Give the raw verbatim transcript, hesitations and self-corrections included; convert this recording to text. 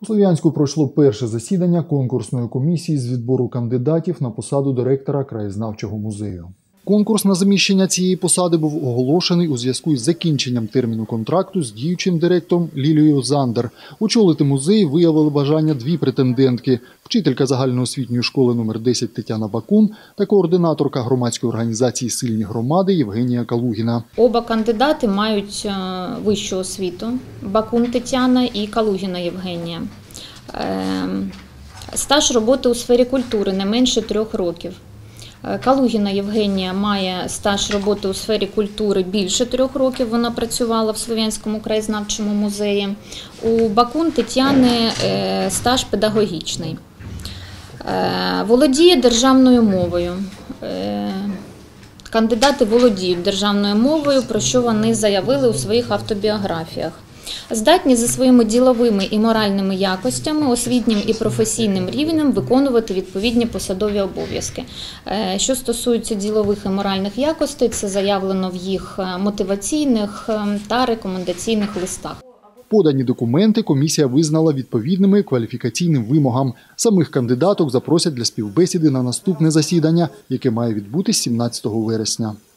У Слов'янську пройшло перше засідання конкурсної комісії з відбору кандидатів на посаду директора краєзнавчого музею. Конкурс на заміщення цієї посади був оголошений у зв'язку із закінченням терміну контракту з діючим директором Лілією Зандер. Очолити музей виявили бажання дві претендентки – вчителька загальноосвітньої школи номер десять Тетяна Бакун та координаторка громадської організації «Сильні громади» Євгенія Калугіна. Оба кандидати мають вищу освіту – Бакун Тетяна і Калугіна Євгенія. Стаж роботи у сфері культури не менше трьох років. Калугіна Євгенія має стаж роботи у сфері культури більше трьох років, вона працювала в Слов'янському краєзнавчому музеї. У Бакун Тетяни стаж педагогічний. Володіє державною мовою. Кандидати володіють державною мовою, про що вони заявили у своїх автобіографіях. Здатні за своїми діловими і моральними якостями, освітнім і професійним рівнем виконувати відповідні посадові обов'язки. Що стосується ділових і моральних якостей, це заявлено в їх мотиваційних та рекомендаційних листах. Подані документи комісія визнала відповідними кваліфікаційним вимогам. Самих кандидаток запросять для співбесіди на наступне засідання, яке має відбутись сімнадцятого вересня.